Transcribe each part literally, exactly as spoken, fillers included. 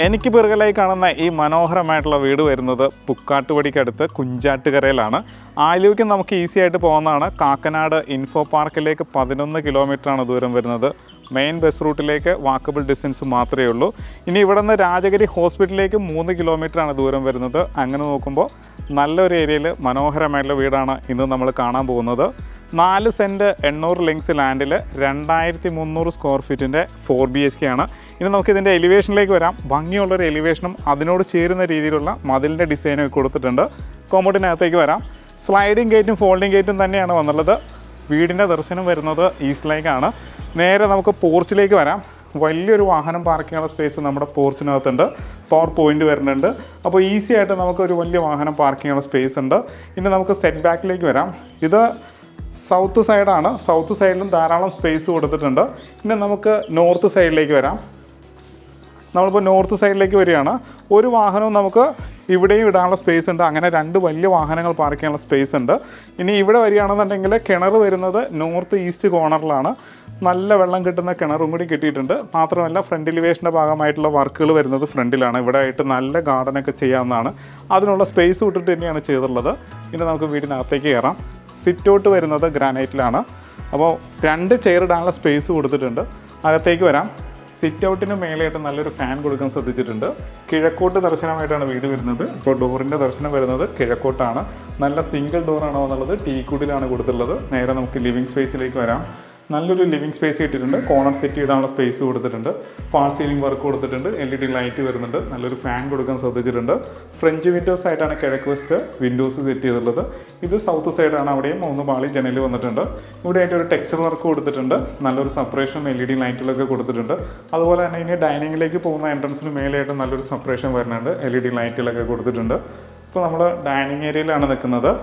എനിക്ക് പിറകിലായി കാണുന്ന ഈ മനോഹരമായിട്ടുള്ള വീട് വരുന്നത് പുക്കാട്ടുപടിക്കടുത്ത് കുഞ്ചാട്ടുകരയിലാണ്. ആലുവയ്ക്ക് നമുക്ക് ഈസി ആയിട്ട് പോകുന്നതാണ്. കാക്കനാട് ഇൻഫോ പാർക്കിലേക്ക് പതിനൊന്ന് കിലോമീറ്ററാണ് ദൂരം വരുന്നത്. മെയിൻ ബസ് റൂട്ടിലേക്ക് വാക്കബിൾ ഡിസ്റ്റൻസ് മാത്രമേ ഉള്ളൂ. ഇനി ഇവിടെ നിന്ന് രാജഗിരി ഹോസ്പിറ്റലിലേക്ക് മൂന്ന് കിലോമീറ്ററാണ് ദൂരം വരുന്നത്. അങ്ങനെ നോക്കുമ്പോൾ നല്ലൊരു ഏരിയയിൽ മനോഹരമായിട്ടുള്ള വീടാണ് ഇന്ന് നമ്മൾ കാണാൻ പോകുന്നത്. നാല് സെൻറ്റ് എണ്ണൂറ് ലിങ്സ് ലാൻഡിൽ രണ്ടായിരത്തി മുന്നൂറ് സ്ക്വയർ ഫീറ്റിൻ്റെ ഫോർ ബി എച്ച് കെ ആണ്. ഇനി നമുക്കിതിൻ്റെ എലിവേഷനിലേക്ക് വരാം. ഭംഗിയുള്ളൊരു എലിവേഷനും അതിനോട് ചേരുന്ന രീതിയിലുള്ള മതിലിൻ്റെ ഡിസൈനും കൊടുത്തിട്ടുണ്ട്. കോമ്പൗണ്ടിനകത്തേക്ക് വരാം. സ്ലൈഡിങ് ഗേറ്റും ഫോൾഡിങ് ഗേറ്റും തന്നെയാണ് വന്നുള്ളത്. വീടിൻ്റെ ദർശനം വരുന്നത് ഈസ്റ്റിലേക്കാണ്. നേരെ നമുക്ക് പോർച്ചിലേക്ക് വരാം. വലിയൊരു വാഹനം പാർക്ക് ചെയ്യാനുള്ള സ്പേസ് നമ്മുടെ പോർച്ചിനകത്തുണ്ട്. പവർ പോയിൻ്റ് വരുന്നുണ്ട്. അപ്പോൾ ഈസി ആയിട്ട് നമുക്കൊരു വലിയ വാഹനം പാർക്ക് ചെയ്യാനുള്ള സ്പേസ് ഉണ്ട്. ഇനി നമുക്ക് സെറ്റ് ബാക്കിലേക്ക് വരാം. ഇത് സൗത്ത് സൈഡാണ്. സൗത്ത് സൈഡിലും ധാരാളം സ്പേസ് കൊടുത്തിട്ടുണ്ട്. ഇനി നമുക്ക് നോർത്ത് സൈഡിലേക്ക് വരാം. നമ്മളിപ്പോൾ നോർത്ത് സൈഡിലേക്ക് വരികയാണ്. ഒരു വാഹനവും നമുക്ക് ഇവിടെയും ഇടാനുള്ള സ്പേസ് ഉണ്ട്. അങ്ങനെ രണ്ട് വലിയ വാഹനങ്ങൾ പാർക്ക് ചെയ്യാനുള്ള സ്പേസ് ഉണ്ട്. ഇനി ഇവിടെ വരികയാണെന്നുണ്ടെങ്കിൽ കിണർ വരുന്നത് നോർത്ത് ഈസ്റ്റ് കോർണറിലാണ്. നല്ല വെള്ളം കിട്ടുന്ന കിണറും കൂടി കിട്ടിയിട്ടുണ്ട്. മാത്രമല്ല ഫ്രണ്ട് എലിവേഷൻ്റെ ഭാഗമായിട്ടുള്ള വർക്കുകൾ വരുന്നത് ഫ്രണ്ടിലാണ്. ഇവിടെ ആയിട്ട് നല്ല ഗാർഡനൊക്കെ ചെയ്യാവുന്നതാണ്. അതിനുള്ള സ്പേസ് വിട്ടിട്ട് തന്നെയാണ് ചെയ്തിട്ടുള്ളത്. ഇനി നമുക്ക് വീടിനകത്തേക്ക് കയറാം. സിറ്റ് ഔട്ട് വരുന്നത് ഗ്രാനൈറ്റിലാണ്. അപ്പോൾ രണ്ട് ചെയർ ഇടാനുള്ള സ്പേസ് കൊടുത്തിട്ടുണ്ട്. അകത്തേക്ക് വരാം. സിറ്റ് ഔട്ടിന് മേലെയായിട്ട് നല്ലൊരു ഫാൻ കൊടുക്കാൻ ശ്രദ്ധിച്ചിട്ടുണ്ട്. കിഴക്കോട്ട് ദർശനമായിട്ടാണ് വീട് വരുന്നത്. ഇപ്പോൾ ഡോറിൻ്റെ ദർശനം വരുന്നത് കിഴക്കോട്ടാണ്. നല്ല സിംഗിൾ ഡോറാണോ എന്നുള്ളത് ടീക്കുഡിലാണ് കൊടുത്തിട്ടുള്ളത്. നേരെ നമുക്ക് ലിവിങ് സ്പേസിലേക്ക് വരാം. നല്ലൊരു ലിവിങ് സ്പേസ് കിട്ടിയിട്ടുണ്ട്. കോർണർ സെറ്റ് ചെയ്താനുള്ള സ്പേസ് കൊടുത്തിട്ടുണ്ട്. ഫാൾ സീലിംഗ് വർക്ക് കൊടുത്തിട്ടുണ്ട്. എൽ ഇ ഡി ലൈറ്റ് വരുന്നുണ്ട്. നല്ലൊരു ഫാൻ കൊടുക്കാൻ ശ്രദ്ധിച്ചിട്ടുണ്ട്. ഫ്രഞ്ച് വിൻഡോസ് ആയിട്ടാണ് കിഴക്ക് വശത്ത് വിൻഡോസ് സെറ്റ് ചെയ്തിട്ടുള്ളത്. ഇത് സൗത്ത് സൈഡാണ്. അവിടെയും മൂന്ന് പാളി ജനൽ വന്നിട്ടുണ്ട്. ഇവിടെ ആയിട്ട് ഒരു ടെക്സ്ചർ വർക്ക് കൊടുത്തിട്ടുണ്ട്. നല്ലൊരു സെപ്പറേഷൻ എൽ ഇ ഡി ലൈറ്റുകളൊക്കെ കൊടുത്തിട്ടുണ്ട്. അതുപോലെ തന്നെ ഇനി ഡൈനിങ്ങിലേക്ക് പോകുന്ന എൻട്രൻസിന് മേലെയായിട്ട് നല്ലൊരു സെപ്പറേഷൻ വരുന്നുണ്ട്. എൽ ഇ ഡി ലൈറ്റുകളൊക്കെ കൊടുത്തിട്ടുണ്ട്. ഇപ്പോൾ നമ്മൾ ഡൈനിങ് ഏരിയയിലാണ് നിൽക്കുന്നത്.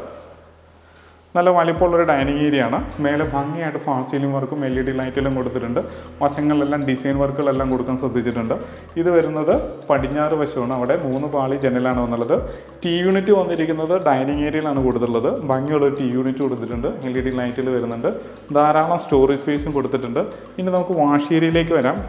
നല്ല വലിപ്പമുള്ളൊരു ഡൈനിങ് ഏരിയ ആണ്. മേലെ ഭംഗിയായിട്ട് ഫാൾ സീലിംഗ് വർക്കും എൽ ഇ ഡി ലൈറ്റെല്ലാം കൊടുത്തിട്ടുണ്ട്. വശങ്ങളിലെല്ലാം ഡിസൈൻ വർക്കുകളെല്ലാം കൊടുക്കാൻ ശ്രദ്ധിച്ചിട്ടുണ്ട്. ഇത് വരുന്നത് പടിഞ്ഞാറ് വശമാണ്. അവിടെ മൂന്ന് പാളി ജനലാണ് വന്നുള്ളത്. ടി യൂണിറ്റ് വന്നിരിക്കുന്നത് ഡൈനിങ് ഏരിയയിലാണ് കൊടുത്തിട്ടുള്ളത്. ഭംഗിയുള്ളൊരു ടി യൂണിറ്റ് കൊടുത്തിട്ടുണ്ട്. എൽ ഇ ഡി ലൈറ്റിൽ വരുന്നുണ്ട്. ധാരാളം സ്റ്റോറേജ് സ്പേസും കൊടുത്തിട്ടുണ്ട്. ഇനി നമുക്ക് വാഷ് ഏരിയയിലേക്ക് വരാം.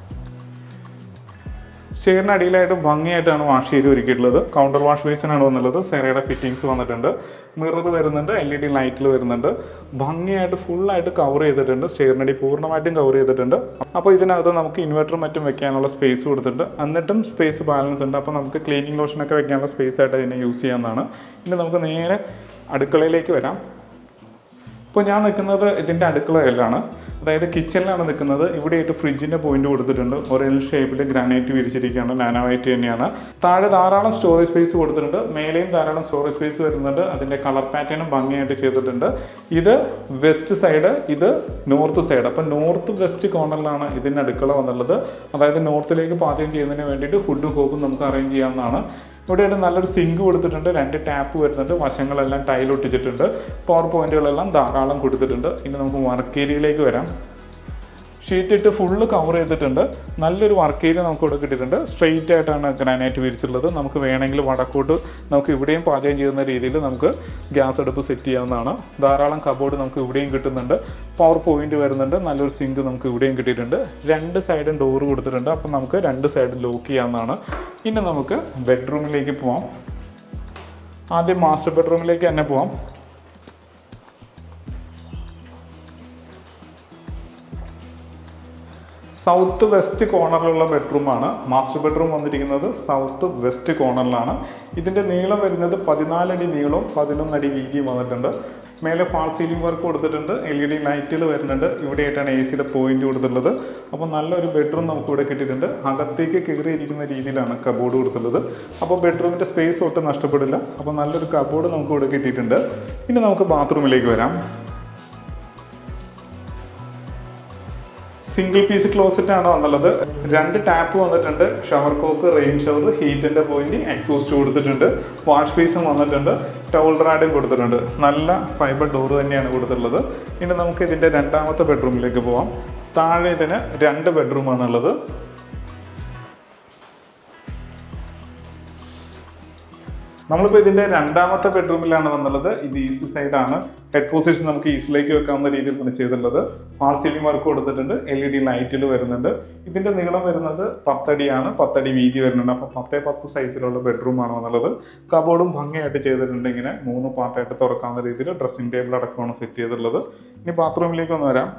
സ്റ്റെയറിന് അടിയിലായിട്ട് ഭംഗിയായിട്ടാണ് വാഷ് ഏരിയ ഒരുക്കിയിട്ടുള്ളത്. കൗണ്ടർ വാഷ് ബേസിനാണ് വന്നുള്ളത്. സെറയുടെ ഫിറ്റിങ്സ് വന്നിട്ടുണ്ട്. മിറർ വരുന്നുണ്ട്. എൽ ഇ ഡി ലൈറ്റിൽ വരുന്നുണ്ട്. ഭംഗിയായിട്ട് ഫുള്ളായിട്ട് കവർ ചെയ്തിട്ടുണ്ട്. സ്റ്റെയറിനടി പൂർണ്ണമായിട്ടും കവർ ചെയ്തിട്ടുണ്ട്. അപ്പോൾ ഇതിനകത്ത് നമുക്ക് ഇൻവെർട്ടറും മറ്റും വെക്കാനുള്ള സ്പേസ് കൊടുത്തിട്ടുണ്ട്. എന്നിട്ടും സ്പേസ് ബാലൻസ് ഉണ്ട്. അപ്പോൾ നമുക്ക് ക്ലീനിങ് ലോഷനൊക്കെ വെക്കാനുള്ള സ്പേസ് ആയിട്ട് ഇതിനെ യൂസ് ചെയ്യാവുന്നതാണ്. ഇനി നമുക്ക് നേരെ അടുക്കളയിലേക്ക് വരാം. ഇപ്പോൾ ഞാൻ നിൽക്കുന്നത് ഇതിൻ്റെ അടുക്കളയിലാണ്. അതായത് കിച്ചണിലാണ് നിൽക്കുന്നത്. ഇവിടെയായിട്ട് ഫ്രിഡ്ജിൻ്റെ പോയിന്റ് കൊടുത്തിട്ടുണ്ട്. ഒരു എൽ ഷേപ്പിൽ ഗ്രാനൈറ്റ് വിരിച്ചിരിക്കുകയാണ്. നാനോവൈറ്റ് തന്നെയാണ്. താഴെ ധാരാളം സ്റ്റോറേജ് സ്പേസ് കൊടുത്തിട്ടുണ്ട്. മേലെയും ധാരാളം സ്റ്റോറേജ് സ്പേസ് വരുന്നുണ്ട്. അതിൻ്റെ കളർ പാറ്റേണും ഭംഗിയായിട്ട് ചെയ്തിട്ടുണ്ട്. ഇത് വെസ്റ്റ് സൈഡ്, ഇത് നോർത്ത് സൈഡ്. അപ്പോൾ നോർത്ത് വെസ്റ്റ് കോർണറിലാണ് ഇതിൻ്റെ അടുക്കള വന്നുള്ളത്. അതായത് നോർത്തിലേക്ക് പാചകം ചെയ്യുന്നതിന് വേണ്ടിയിട്ട് ഫുഡും കോപ്പും നമുക്ക് അറേഞ്ച് ചെയ്യാവുന്നതാണ്. ഇവിടെയായിട്ട് നല്ലൊരു സിങ്ക് കൊടുത്തിട്ടുണ്ട്. രണ്ട് ടാപ്പ് വരുന്നുണ്ട്. വശങ്ങളെല്ലാം ടൈൽ ഒട്ടിച്ചിട്ടുണ്ട്. പവർ പോയിന്റുകളെല്ലാം ധാരാളം കൊടുത്തിട്ടുണ്ട്. ഇനി നമുക്ക് വർക്ക് ഏരിയയിലേക്ക് വരാം. ഷീറ്റ് ഇട്ട് ഫുള്ള് കവർ ചെയ്തിട്ടുണ്ട്. നല്ലൊരു വർക്ക് ഏരിയ നമുക്ക് ഇവിടെ കിട്ടിയിട്ടുണ്ട്. സ്ട്രെയിറ്റ് ആയിട്ടാണ് ഗ്രാനൈറ്റ് വിരിച്ചിട്ടുള്ളത്. നമുക്ക് വേണമെങ്കിൽ വടക്കോട്ട് നമുക്ക് ഇവിടെയും പാചകം ചെയ്യുന്ന രീതിയിൽ നമുക്ക് ഗ്യാസ് അടുപ്പ് സെറ്റ് ചെയ്യാവുന്നതാണ്. ധാരാളം കബോർഡ് നമുക്ക് ഇവിടെയും കിട്ടുന്നുണ്ട്. പവർ പോയിന്റ് വരുന്നുണ്ട്. നല്ലൊരു സിങ്ക് നമുക്ക് ഇവിടെയും കിട്ടിയിട്ടുണ്ട്. രണ്ട് സൈഡും ഡോറ് കൊടുത്തിട്ടുണ്ട്. അപ്പം നമുക്ക് രണ്ട് സൈഡും ലോക്ക് ചെയ്യാവുന്നതാണ്. ഇനി നമുക്ക് ബെഡ്റൂമിലേക്ക് പോവാം. ആദ്യം മാസ്റ്റർ ബെഡ്റൂമിലേക്ക് തന്നെ പോവാം. സൗത്ത് വെസ്റ്റ് കോർണറിലുള്ള ബെഡ്റൂമാണ്. മാസ്റ്റർ ബെഡ്റൂം വന്നിരിക്കുന്നത് സൗത്ത് വെസ്റ്റ് കോർണറിലാണ്. ഇതിൻ്റെ നീളം വരുന്നത് പതിനാലടി നീളവും പതിനൊന്നടി വീതിയും വന്നിട്ടുണ്ട്. മേലെ ഫാൾ സീലിംഗ് വർക്ക് കൊടുത്തിട്ടുണ്ട്. എൽ ഇ ഡി ലൈറ്റുകൾ വരുന്നുണ്ട്. ഇവിടെയായിട്ടാണ് എ സിയുടെ പോയിന്റ് കൊടുത്തിട്ടുള്ളത്. അപ്പോൾ നല്ലൊരു ബെഡ്റൂം നമുക്കിവിടെ കിട്ടിയിട്ടുണ്ട്. അകത്തേക്ക് കയറിയിരിക്കുന്ന രീതിയിലാണ് കബോർഡ് കൊടുത്തിട്ടുള്ളത്. അപ്പോൾ ബെഡ്റൂമിൻ്റെ സ്പേസ് ഒട്ടും നഷ്ടപ്പെടില്ല. അപ്പോൾ നല്ലൊരു കബോർഡ് നമുക്കിവിടെ കിട്ടിയിട്ടുണ്ട്. ഇനി നമുക്ക് ബാത്റൂമിലേക്ക് വരാം. സിംഗിൾ പീസ് ക്ലോസറ്റ് ആണ് വന്നുള്ളത്. രണ്ട് ടാപ്പ് വന്നിട്ടുണ്ട്. ഷവർ കോക്ക്, റെയിൻ ഷവർ, ഹീറ്റിൻ്റെ പോയിന്റ്, എക്സോസ്റ്റ് കൊടുത്തിട്ടുണ്ട്. വാഷ് ബേസും വന്നിട്ടുണ്ട്. ടവൽ റാഡും കൊടുത്തിട്ടുണ്ട്. നല്ല ഫൈബർ ഡോറ് തന്നെയാണ് കൊടുത്തിട്ടുള്ളത്. ഇനി നമുക്ക് ഇതിൻ്റെ രണ്ടാമത്തെ ബെഡ്റൂമിലേക്ക് പോവാം. താഴെ ഇതിന് രണ്ട് ബെഡ്റൂമാണുള്ളത്. നമ്മളിപ്പോൾ ഇതിൻ്റെ രണ്ടാമത്തെ ബെഡ്റൂമിലാണ് വന്നുള്ളത്. ഇത് ഈസ്റ്റ് സൈഡാണ്. ഹെഡ് പൊസിഷൻ നമുക്ക് ഈസ്റ്റിലേക്ക് വെക്കാവുന്ന രീതിയിലാണ് ചെയ്തിട്ടുള്ളത്. ഫാൾ സീലിംഗ് വർക്ക് കൊടുത്തിട്ടുണ്ട്. എൽ ഇ ഡി ലൈറ്റിൽ വരുന്നുണ്ട്. ഇതിൻ്റെ നീളം വരുന്നത് പത്തടിയാണ്. പത്തടി വീതി വരുന്നുണ്ട്. അപ്പോൾ പത്തേ പത്ത് സൈസിലുള്ള ബെഡ്റൂമാണ് വന്നുള്ളത്. കബോർഡും ഭംഗിയായിട്ട് ചെയ്തിട്ടുണ്ട്. ഇങ്ങനെ മൂന്ന് പാർട്ടായിട്ട് തുറക്കാവുന്ന രീതിയിൽ ഡ്രസ്സിംഗ് ടേബിൾ അടക്കമാണ് സെറ്റ് ചെയ്തിട്ടുള്ളത്. ഇനി ബാത്റൂമിലേക്ക് ഒന്ന് വരാം.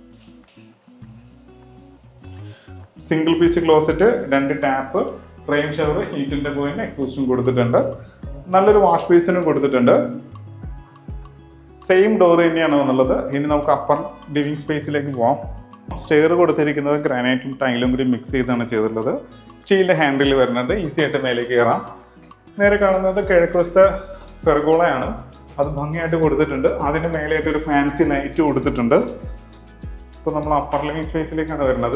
സിംഗിൾ പീസ് ക്ലോസറ്റ്, രണ്ട് ടാപ്പ്, റെയിൻ ഷവർ, ഹീറ്റിൻ്റെ പോയിന്റ്, എക്സോസ്റ്റും കൊടുത്തിട്ടുണ്ട്. നല്ലൊരു വാഷ് ബേസിനും കൊടുത്തിട്ടുണ്ട്. സെയിം ഡോർ തന്നെയാണ് വന്നുള്ളത്. ഇനി നമുക്ക് അപ്പർ ലിവിംഗ് സ്പേസിലേക്ക് പോകാം. സ്റ്റെയർ കൊടുത്തിരിക്കുന്നത് ഗ്രാനൈറ്റും ടൈലും കൂടി മിക്സ് ചെയ്താണ് ചെയ്തിട്ടുള്ളത്. സ്റ്റീലിൻ്റെ ഹാൻഡിൽ വരുന്നുണ്ട്. ഈസി ആയിട്ട് മേലേക്ക് കയറാം. നേരെ കാണുന്നത് കിഴക്ക് വശത്തെ പെർഗോളയാണ്. അത് ഭംഗിയായിട്ട് കൊടുത്തിട്ടുണ്ട്. അതിന് മേലെയായിട്ട് ഒരു ഫാൻസി ലൈറ്റ് കൊടുത്തിട്ടുണ്ട്. ഇപ്പോൾ നമ്മൾ അപ്പർ ലിവിംഗ് സ്പേസിലേക്കാണ് വരുന്നത്.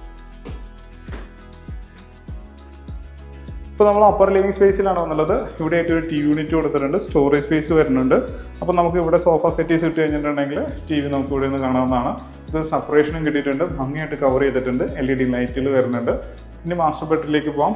ഇപ്പോൾ നമ്മൾ അപ്പർ ലിവിംഗ് സ്പേസിലാണ് വന്നുള്ളത്. ഇവിടെ ആയിട്ട് ഒരു ടി വി യൂണിറ്റ് കൊടുത്തിട്ടുണ്ട്. സ്റ്റോറേജ് സ്പേസ് വരുന്നുണ്ട്. അപ്പോൾ നമുക്ക് ഇവിടെ സോഫ സെറ്റീസ് ഇട്ട് കഴിഞ്ഞിട്ടുണ്ടെങ്കിൽ ടി വി നമുക്ക് ഇവിടെ നിന്ന് കാണാവുന്നതാണ്. ഇത് സെപ്പറേഷനും കിട്ടിയിട്ടുണ്ട്. ഭംഗിയായിട്ട് കവർ ചെയ്തിട്ടുണ്ട്. എൽ ഇ ഡി ലൈറ്റിൽ വരുന്നുണ്ട്. ഇനി മാസ്റ്റർ ബെഡ്റൂമിലേക്ക് പോകാം.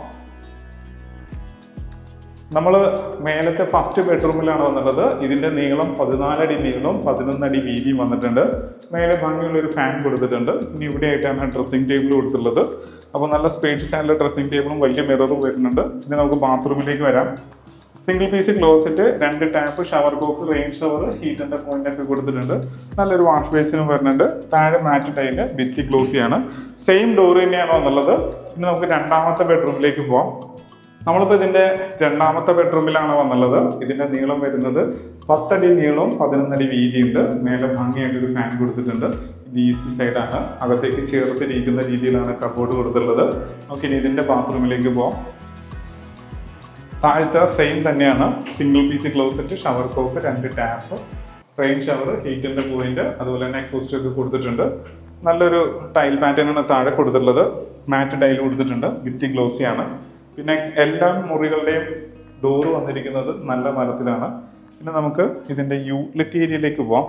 നമ്മൾ മേലത്തെ ഫസ്റ്റ് ബെഡ്റൂമിലാണ് വന്നുള്ളത്. ഇതിൻ്റെ നീളം പതിനാലടി നീളവും പതിനൊന്നടി വീതിയും വന്നിട്ടുണ്ട്. മേലെ ഭംഗിയുള്ളൊരു ഫാൻ കൊടുത്തിട്ടുണ്ട്. ഇനി ഇവിടെ ആയിട്ടാണ് ഡ്രസ്സിംഗ് ടേബിൾ കൊടുത്തിട്ടുള്ളത്. അപ്പോൾ നല്ല സ്പേഷ്യസ് ആയിട്ടുള്ള ഡ്രസ്സിംഗ് ടേബിളും വലിയ മിററും വരുന്നുണ്ട്. ഇനി നമുക്ക് ബാത്റൂമിലേക്ക് വരാം. സിംഗിൾ പീസ് ക്ലോസറ്റ്, രണ്ട് tap, shower box, rain shower, ഹീറ്റിൻ്റെ പോയിന്റ് ഒക്കെ കൊടുത്തിട്ടുണ്ട്. നല്ലൊരു വാഷ് ബേസിനും വരുന്നുണ്ട്. താഴെ മാറ്റ് ടൈല്, ഭിത്തി ഗ്ലോസിയാണ്. സെയിം ഡോർ തന്നെയാണ് വന്നുള്ളത്. ഇനി നമുക്ക് രണ്ടാമത്തെ ബെഡ്റൂമിലേക്ക് പോകാം. നമ്മളിപ്പോൾ ഇതിൻ്റെ രണ്ടാമത്തെ ബെഡ്റൂമിലാണ് വന്നുള്ളത്. ഇതിൻ്റെ നീളം വരുന്നത് പത്തടി നീളവും പതിനൊന്നടി വീതിയുണ്ട്. മേലെ ഭംഗിയായിട്ടൊരു ഫാൻ കൊടുത്തിട്ടുണ്ട്. ഇത് ഈസ്റ്റ് സൈഡാണ്. അകത്തേക്ക് ചേർത്തിരിക്കുന്ന രീതിയിലാണ് കബോർഡ് കൊടുത്തിട്ടുള്ളത്. നമുക്ക് ഇനി ഇതിൻ്റെ ബാത്റൂമിലേക്ക് പോകാം. താഴത്തെ സെയിം തന്നെയാണ്. Single piece closet, shower cock, രണ്ട് ടാപ്പ്, റെയിൻ ഷവർ, ഹീറ്റിൻ്റെ പോയിന്റ്, അതുപോലെ തന്നെ എക്സോസ്റ്റ് ഒക്കെ കൊടുത്തിട്ടുണ്ട്. നല്ലൊരു ടൈൽ പാറ്റേണാണ് താഴെ കൊടുത്തിട്ടുള്ളത്. മാറ്റ് ടൈൽ കൊടുത്തിട്ടുണ്ട്. ഭിത്തി ഗ്ലോസിയാണ്. പിന്നെ എല്ലാ മുറികളുടെയും ഡോറ് വന്നിരിക്കുന്നത് നല്ല മരത്തിലാണ്. പിന്നെ നമുക്ക് ഇതിൻ്റെ യൂട്ടിലിറ്റി ഏരിയയിലേക്ക് പോവാം.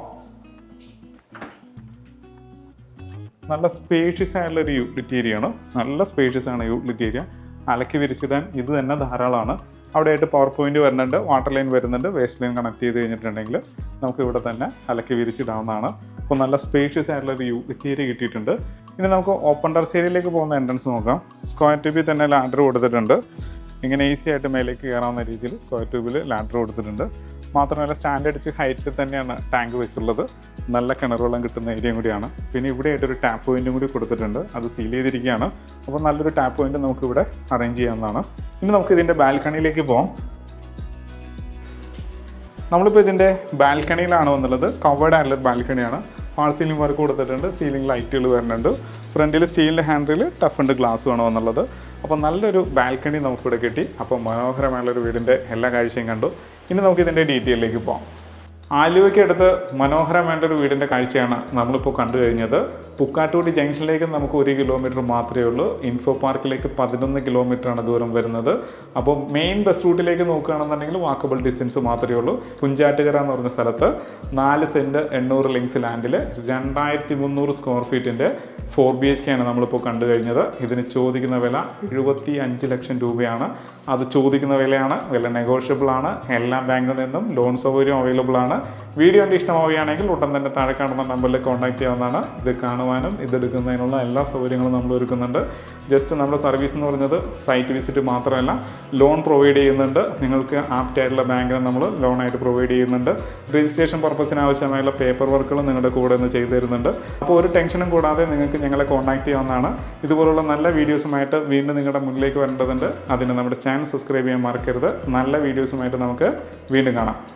നല്ല സ്പേഷ്യസ് ആയിട്ടുള്ളൊരു യൂട്ടിലിറ്റി ഏരിയ ആണ്. നല്ല സ്പേഷ്യസ് ആണ് യൂട്ടിലിറ്റി ഏരിയ. അലക്കി വിരിച്ചിടാൻ ഇത് തന്നെ ധാരാളമാണ്. അവിടെയായിട്ട് പവർ പോയിന്റ് വരുന്നുണ്ട്. വാട്ടർ ലൈൻ വരുന്നുണ്ട്. വേസ്റ്റ് ലൈൻ കണക്ട് ചെയ്ത് കഴിഞ്ഞിട്ടുണ്ടെങ്കിൽ നമുക്ക് ഇവിടെ തന്നെ അലക്കി വിരിച്ചിടാവുന്നതാണ്. അപ്പോൾ നല്ല സ്പേഷ്യസ് ആയിട്ടുള്ളൊരു യൂട്ടിലിറ്റി ഏരിയ കിട്ടിയിട്ടുണ്ട്. ഇനി നമുക്ക് ഓപ്പൺ ടെറസ് ഏരിയയിലേക്ക് പോകുന്ന എൻട്രൻസ് നോക്കാം. സ്ക്വയർ ട്യൂബിൽ തന്നെ ലാഡർ കൊടുത്തിട്ടുണ്ട്. ഇങ്ങനെ ഈസി ആയിട്ട് മേലേക്ക് കയറാവുന്ന രീതിയിൽ സ്ക്വയർ ട്യൂബിൽ ലാഡർ കൊടുത്തിട്ടുണ്ട്. മാത്രമല്ല സ്റ്റാൻഡ് അടിച്ച് ഹൈറ്റിൽ തന്നെയാണ് ടാങ്ക് വെച്ചുള്ളത്. നല്ല കിണർ വെള്ളം കിട്ടുന്ന ഏരിയയും കൂടിയാണ്. പിന്നെ ഇവിടെ ആയിട്ടൊരു ടാപ്പ് പോയിന്റും കൂടി കൊടുത്തിട്ടുണ്ട്. അത് സീൽ ചെയ്തിരിക്കുകയാണ്. അപ്പോൾ നല്ലൊരു ടാപ്പ് പോയിന്റ് നമുക്ക് ഇവിടെ അറേഞ്ച് ചെയ്യാവുന്നതാണ്. ഇനി നമുക്ക് ഇതിൻ്റെ ബാൽക്കണിയിലേക്ക് പോകാം. നമ്മളിപ്പോൾ ഇതിൻ്റെ ബാൽക്കണിയിലാണ് വന്നുള്ളത്. കവേർഡ് ആയിട്ടുള്ള ബാൽക്കണിയാണ്. ഫാൾ സീലിംഗ് വർക്ക് കൊടുത്തിട്ടുണ്ട്. സീലിംഗ് ലൈറ്റുകൾ വരുന്നുണ്ട്. ഫ്രണ്ടിൽ സ്റ്റീലിൻ്റെ ഹാൻഡിൽ ടഫുണ്ട് ഗ്ലാസ്സുമാണ് വന്നുള്ളത്. അപ്പോൾ നല്ലൊരു ബാൽക്കണി നമുക്കിവിടെ കിട്ടി. അപ്പോൾ മനോഹരമായുള്ളൊരു വീടിൻ്റെ എല്ലാ കാഴ്ചയും കണ്ടു. ഇനി നമുക്ക് ഇതിൻ്റെ ഡീറ്റെയിലേക്ക് പോകാം. ആലുവയ്ക്ക് അടുത്ത് മനോഹരമായിട്ട് ഒരു വീടിൻ്റെ കാഴ്ചയാണ് നമ്മളിപ്പോൾ കണ്ടു കഴിഞ്ഞത്. പുക്കാട്ടുകുടി ജംഗ്ഷനിലേക്ക് നമുക്ക് ഒരു കിലോമീറ്റർ മാത്രമേ ഉള്ളൂ. ഇൻഫോ പാർക്കിലേക്ക് പതിനൊന്ന് കിലോമീറ്ററാണ് ദൂരം വരുന്നത്. അപ്പോൾ മെയിൻ ബസ് റൂട്ടിലേക്ക് നോക്കുകയാണെന്നുണ്ടെങ്കിൽ വാക്കബിൾ ഡിസ്റ്റൻസ് മാത്രമേ ഉള്ളൂ. കുഞ്ചാട്ടുകര എന്ന് പറഞ്ഞ സ്ഥലത്ത് നാല് സെൻറ്റ് എണ്ണൂറ് ലിങ്സ് ലാൻഡിൽ രണ്ടായിരത്തി മുന്നൂറ് സ്ക്വയർ ഫീറ്റിൻ്റെ ഫോർ ബി എച്ച് കെ ആണ് നമ്മളിപ്പോൾ കണ്ടു കഴിഞ്ഞത്. ഇതിന് ചോദിക്കുന്ന വില എഴുപത്തി അഞ്ച് ലക്ഷം രൂപയാണ്. അത് ചോദിക്കുന്ന വിലയാണ്. വില നെഗോഷ്യബിൾ ആണ്. എല്ലാ ബാങ്കിൽ നിന്നും ലോൺ സൗകര്യം അവൈലബിൾ ആണ്. വീഡിയോ കണ്ട് ഇഷ്ടമാവുകയാണെങ്കിൽ ഉടൻ തന്നെ താഴെ കാണുന്ന നമ്പറിൽ കോൺടാക്ട് ചെയ്യാവുന്നതാണ്. ഇത് കാണുവാനും ഇതെടുക്കുന്നതിനുള്ള എല്ലാ സൗകര്യങ്ങളും നമ്മൾ ഒരുക്കുന്നുണ്ട്. ജസ്റ്റ് നമ്മുടെ സർവീസ് എന്ന് പറയുന്നത് സൈറ്റ് വിസിറ്റ് മാത്രമല്ല, ലോൺ പ്രൊവൈഡ് ചെയ്യുന്നുണ്ട്. നിങ്ങൾക്ക് ആപ്റ്റ് ആയിട്ടുള്ള ബാങ്കിന് നമ്മൾ ലോണായിട്ട് പ്രൊവൈഡ് ചെയ്യുന്നുണ്ട്. രജിസ്ട്രേഷൻ പർപ്പസിന് ആവശ്യമായുള്ള പേപ്പർ വർക്കുകളും നിങ്ങളുടെ കൂടെ നിന്ന് ചെയ്തു തരുന്നുണ്ട്. അപ്പോൾ ഒരു ടെൻഷനും കൂടാതെ നിങ്ങൾക്ക് ഞങ്ങളെ കോൺടാക്ട് ചെയ്യാവുന്നതാണ്. ഇതുപോലുള്ള നല്ല വീഡിയോസുമായിട്ട് വീണ്ടും നിങ്ങളുടെ മുന്നിലേക്ക് വരേണ്ടതുണ്ട്. അതിന് നമ്മുടെ ചാനൽ സബ്സ്ക്രൈബ് ചെയ്യാൻ മറക്കരുത്. നല്ല വീഡിയോസുമായിട്ട് നമുക്ക് വീണ്ടും കാണാം.